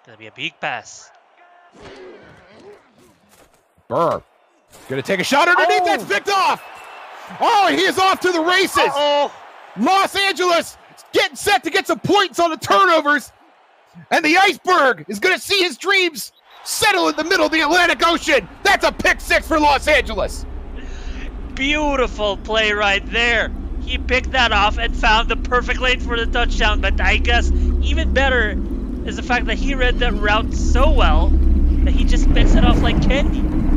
Gonna be a big pass. Burr. Gonna take a shot underneath. That's picked off. Oh, he is off to the races. Los Angeles getting set to get some points on the turnovers. And the iceberg is gonna see his dreams settle in the middle of the Atlantic Ocean. That's a pick 6 for Los Angeles. Beautiful play right there. He picked that off and found the perfect lane for the touchdown. But I guess even better is the fact that he read that route so well that he just picks it off like candy.